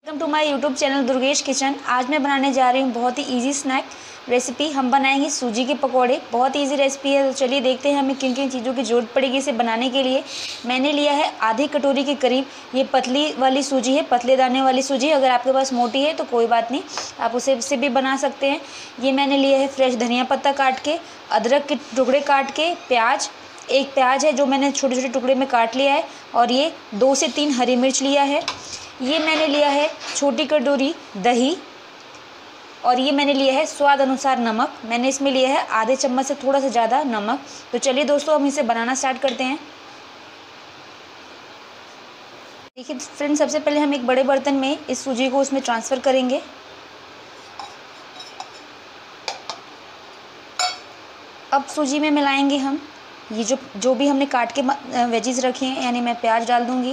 Welcome to my YouTube channel Durgesh kitchen. आज मैं बनाने जा रही हूँ बहुत ही इजी स्नैक रेसिपी। हम बनाएंगे सूजी के पकोड़े। बहुत इजी रेसिपी है, तो चलिए देखते हैं हमें किन किन चीज़ों की ज़रूरत पड़ेगी इसे बनाने के लिए। मैंने लिया है आधी कटोरी के करीब ये पतली वाली सूजी है, पतले दाने वाली सूजी। अगर आपके पास मोटी है तो कोई बात नहीं, आप उससे भी बना सकते हैं। ये मैंने लिया है फ्रेश धनिया पत्ता काट के, अदरक के टुकड़े काट के, एक प्याज है जो मैंने छोटे छोटे टुकड़े में काट लिया है, और ये 2 से 3 हरी मिर्च लिया है। ये मैंने लिया है छोटी कटोरी दही, और ये मैंने लिया है स्वाद अनुसार नमक। मैंने इसमें लिया है आधे चम्मच से थोड़ा सा ज़्यादा नमक। तो चलिए दोस्तों, हम इसे बनाना स्टार्ट करते हैं। देखिए फ्रेंड्स, सबसे पहले हम एक बड़े बर्तन में इस सूजी को उसमें ट्रांसफ़र करेंगे। अब सूजी में मिलाएंगे हम ये जो भी हमने काट के वेजीज रखे हैं, यानी मैं प्याज डाल दूँगी,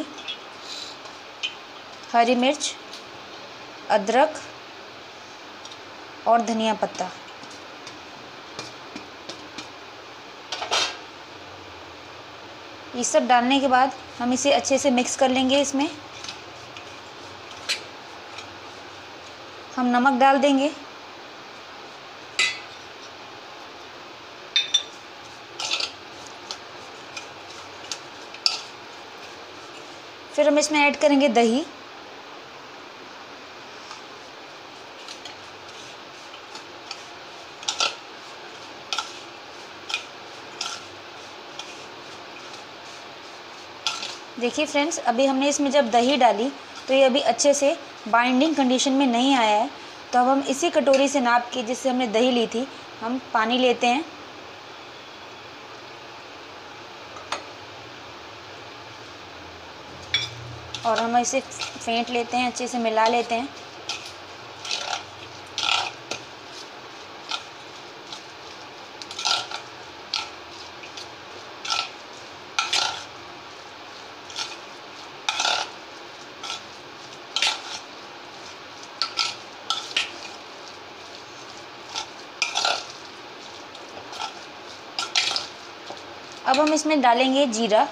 हरी मिर्च, अदरक और धनिया पत्ता। ये सब डालने के बाद हम इसे अच्छे से मिक्स कर लेंगे। इसमें हम नमक डाल देंगे, फिर हम इसमें ऐड करेंगे दही, देखिए फ्रेंड्स, अभी हमने इसमें जब दही डाली तो ये अभी अच्छे से बाइंडिंग कंडीशन में नहीं आया है। तो अब हम इसी कटोरी से नाप के, जिससे हमने दही ली थी, हम पानी लेते हैं और हम इसे फेंट लेते हैं, अच्छे से मिला लेते हैं। अब हम इसमें डालेंगे जीरा,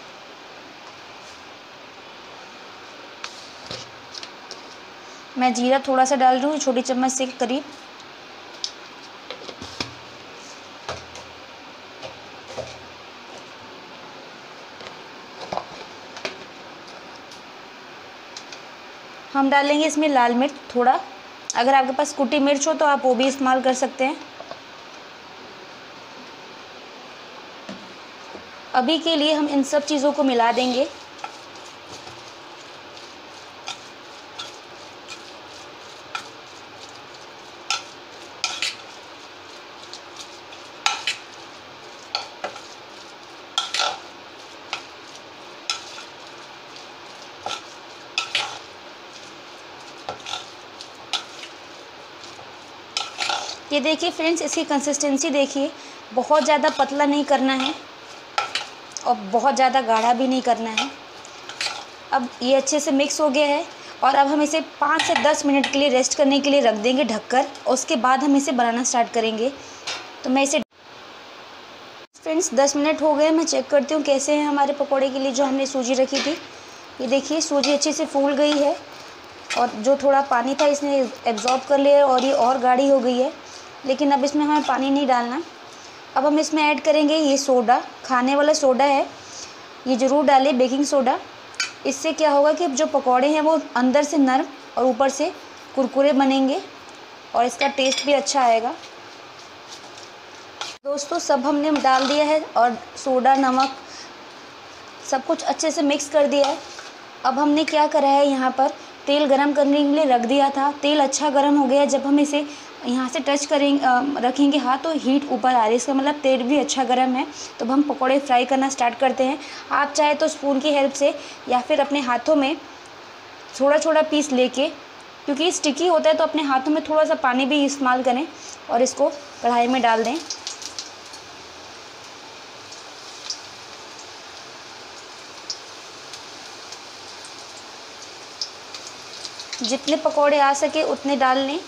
मैं जीरा थोड़ा सा डाल रही हूँ, छोटी चम्मच से करीब। हम डालेंगे इसमें लाल मिर्च थोड़ा। अगर आपके पास कुटी मिर्च हो तो आप वो भी इस्तेमाल कर सकते हैं। अभी के लिए हम इन सब चीज़ों को मिला देंगे। ये देखिए फ्रेंड्स, इसकी कंसिस्टेंसी देखिए, बहुत ज़्यादा पतला नहीं करना है और बहुत ज़्यादा गाढ़ा भी नहीं करना है। अब ये अच्छे से मिक्स हो गया है, और अब हम इसे 5 से 10 मिनट के लिए रेस्ट करने के लिए रख देंगे ढककर। उसके बाद हम इसे बनाना स्टार्ट करेंगे। तो मैं इसे फ्रेंड्स 10 मिनट हो गए, मैं चेक करती हूँ कैसे हैं हमारे पकौड़े के लिए जो हमने सूजी रखी थी। ये देखिए सूजी अच्छे से फूल गई है, और जो थोड़ा पानी था इसने एब्जॉर्ब कर लिया है, और ये और गाढ़ी हो गई है। लेकिन अब इसमें हमें पानी नहीं डालना। अब हम इसमें ऐड करेंगे ये सोडा, खाने वाला सोडा है, ये ज़रूर डालें, बेकिंग सोडा। इससे क्या होगा कि जो पकौड़े हैं वो अंदर से नरम और ऊपर से कुरकुरे बनेंगे, और इसका टेस्ट भी अच्छा आएगा। दोस्तों, सब हमने डाल दिया है, और सोडा, नमक, सब कुछ अच्छे से मिक्स कर दिया है। अब हमने क्या करा है, यहाँ पर तेल गरम करने के लिए रख दिया था। तेल अच्छा गरम हो गया। जब हम इसे यहाँ से टच करेंगे, रखेंगे हाथ, तो हीट ऊपर आ रही है, इसका मतलब तेल भी अच्छा गरम है। तो अब हम पकौड़े फ्राई करना स्टार्ट करते हैं। आप चाहे तो स्पून की हेल्प से या फिर अपने हाथों में थोड़ा थोड़ा पीस लेके, क्योंकि स्टिकी होता है, तो अपने हाथों में थोड़ा सा पानी भी इस्तेमाल करें और इसको कढ़ाई में डाल दें। जितने पकौड़े आ सके उतने डाल लें।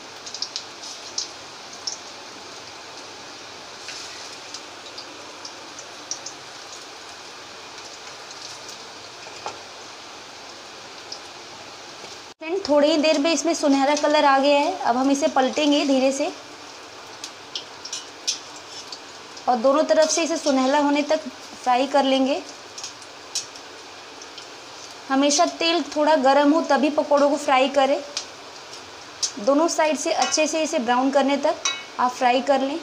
थोड़ी ही देर में इसमें सुनहरा कलर आ गया है। अब हम इसे पलटेंगे धीरे से और दोनों तरफ से इसे सुनहरा होने तक फ्राई कर लेंगे। हमेशा तेल थोड़ा गर्म हो तभी पकौड़ों को फ्राई करें। दोनों साइड से अच्छे से इसे ब्राउन करने तक आप फ्राई कर लें।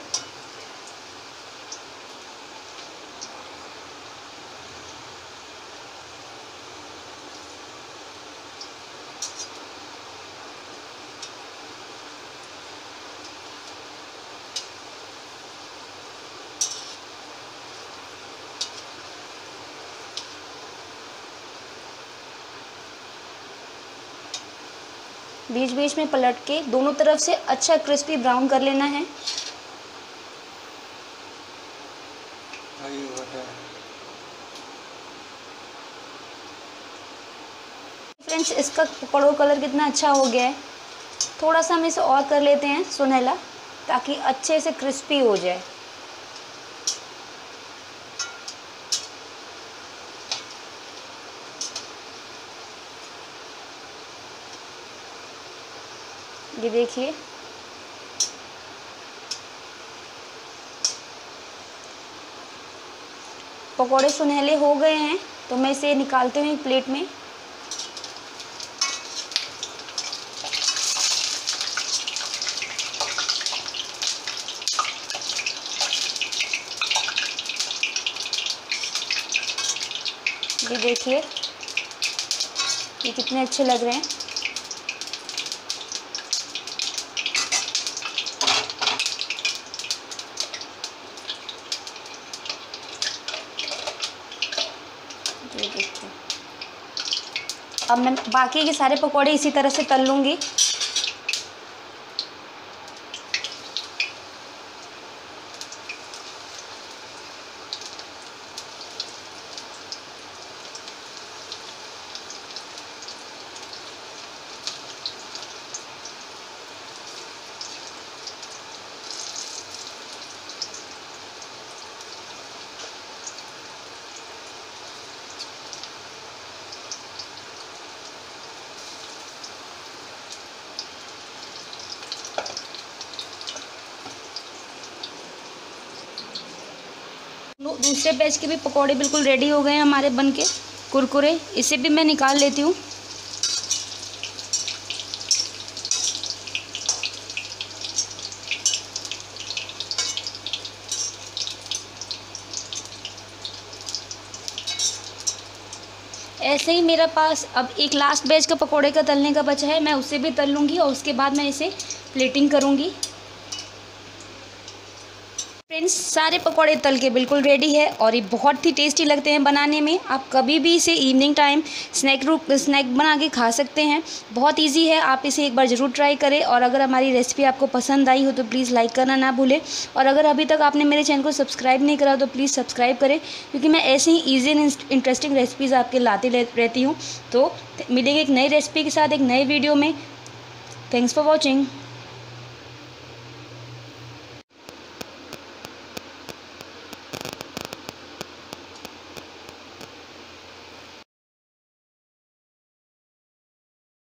बीच बीच में पलट के दोनों तरफ से अच्छा क्रिस्पी ब्राउन कर लेना है। फ्रेंड्स, इसका पकौड़ों कलर कितना अच्छा हो गया है। थोड़ा सा हम इसे और कर लेते हैं सुनहरा, ताकि अच्छे से क्रिस्पी हो जाए। ये देखिए, पकौड़े सुनहरे हो गए हैं, तो मैं इसे निकालती हूँ एक प्लेट में। ये देखिए, ये कितने अच्छे लग रहे हैं। ये देखिए, अब मैं बाकी के सारे पकौड़े इसी तरह से तल लूँगी। दूसरे बैच के भी पकौड़े बिल्कुल रेडी हो गए हैं हमारे बन के कुरकुरे। इसे भी मैं निकाल लेती हूँ। ऐसे ही मेरे पास अब एक लास्ट बैच का पकौड़े का तलने का बचा है, मैं उसे भी तल लूँगी और उसके बाद मैं इसे प्लेटिंग करूँगी। फ्रेंड्स, सारे पकौड़े तल के बिल्कुल रेडी है और ये बहुत ही टेस्टी लगते हैं बनाने में। आप कभी भी इसे इवनिंग टाइम स्नैक बना के खा सकते हैं। बहुत इजी है, आप इसे एक बार ज़रूर ट्राई करें। और अगर हमारी रेसिपी आपको पसंद आई हो तो प्लीज़ लाइक करना ना भूलें। और अगर अभी तक आपने मेरे चैनल को सब्सक्राइब नहीं करा तो प्लीज़ सब्सक्राइब करें, क्योंकि मैं ऐसे ही ईजी एंड इंटरेस्टिंग रेसिपीज़ आपके लाती रहती हूँ। तो मिलेंगे एक नई रेसिपी के साथ एक नए वीडियो में। Thanks for watching.